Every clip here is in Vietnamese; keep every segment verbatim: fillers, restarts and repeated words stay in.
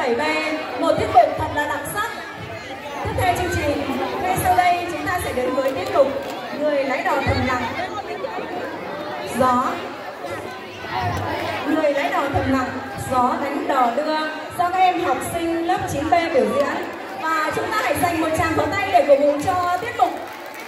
bảy B, một tiết mục thật là đặc sắc. Tiếp theo chương trình, ngay sau đây chúng ta sẽ đến với tiết mục Người lái đò thầm lặng. Gió Người lái đò thầm lặng, gió đánh đò đưa, do các em học sinh lớp chín B biểu diễn. Và chúng ta hãy dành một tràng pháo tay để cổ vũ cho tiết mục.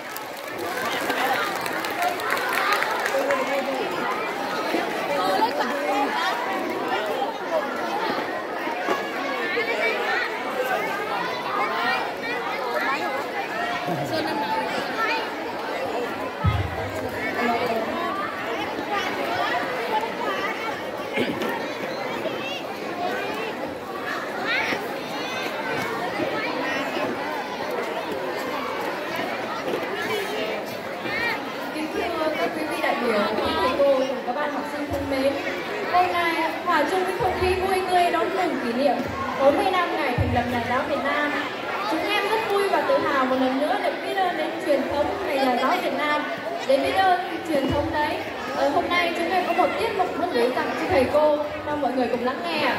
Hôm nay, hòa chung với không khí vui tươi đón mừng kỷ niệm bốn mươi năm ngày thành lập Nhà giáo Việt Nam. Chúng em rất vui và tự hào một lần nữa được biết ơn đến truyền thống Ngày Nhà giáo Việt Nam. Để biết ơn truyền thống đấy, ở hôm nay chúng em có một tiết mục muốn gửi tặng cho thầy cô, mong mọi người cùng lắng nghe.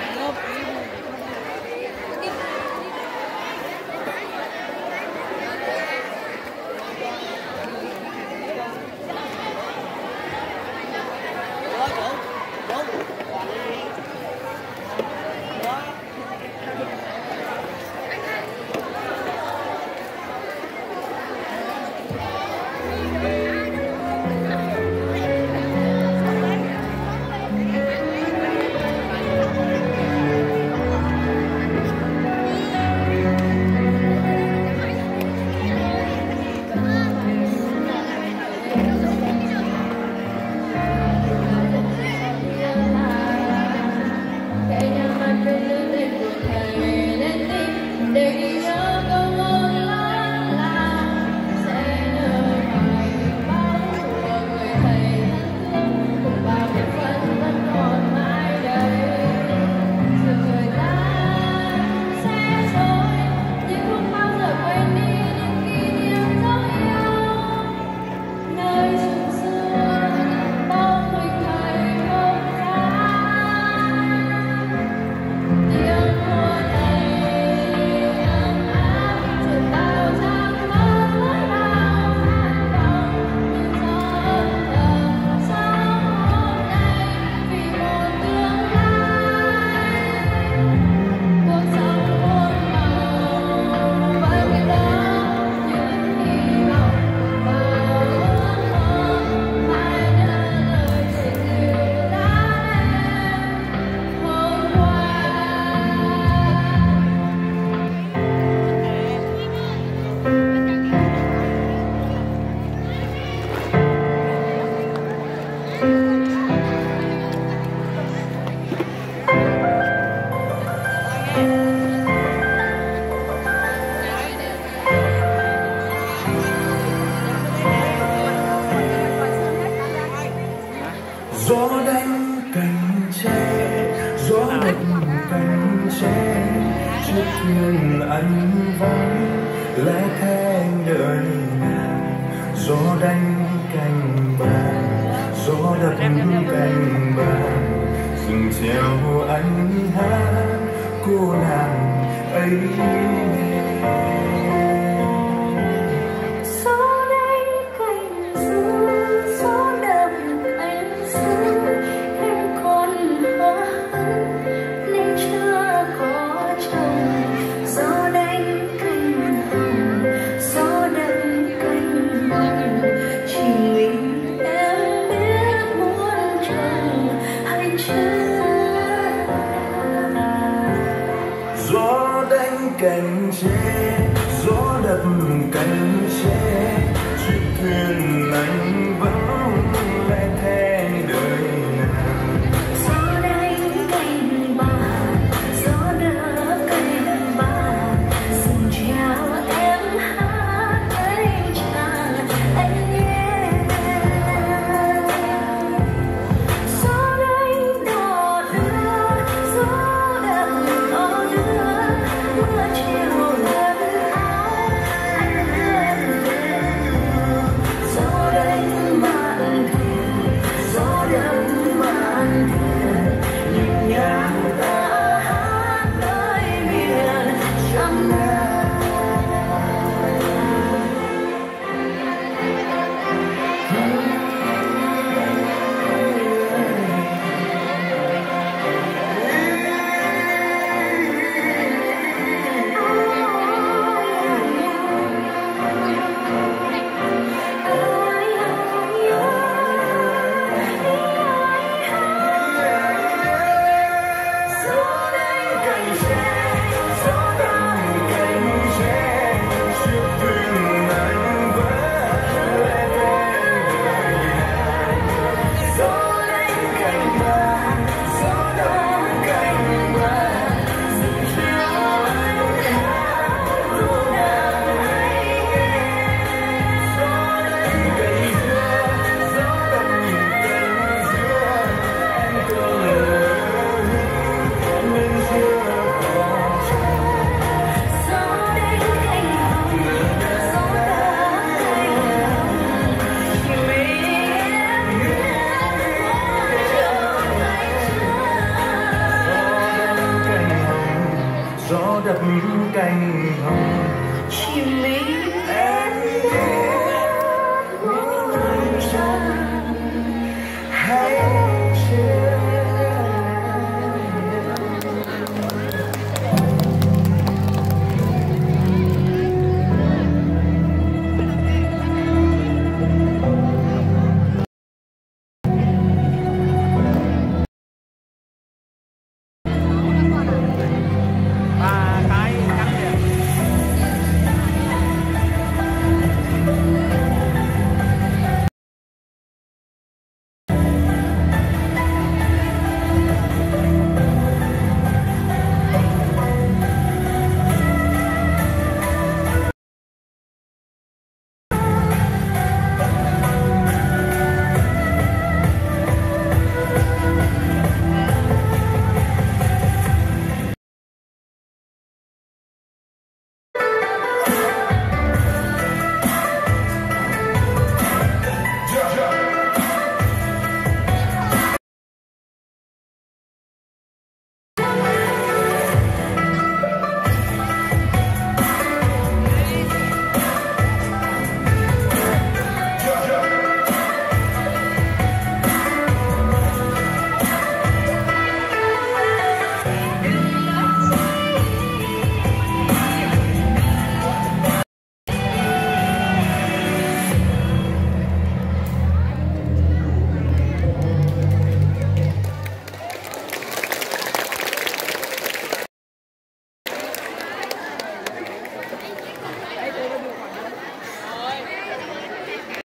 Gió đánh cành tre, gió đánh cành tre, chiếc thuyền anh vắng lẽ thang đời nàng. Gió đánh cành vàng, gió đập cành vàng, rừng treo anh hát cô nàng ấy nghe. Gió đánh cành tre, gió cành hồng chim lý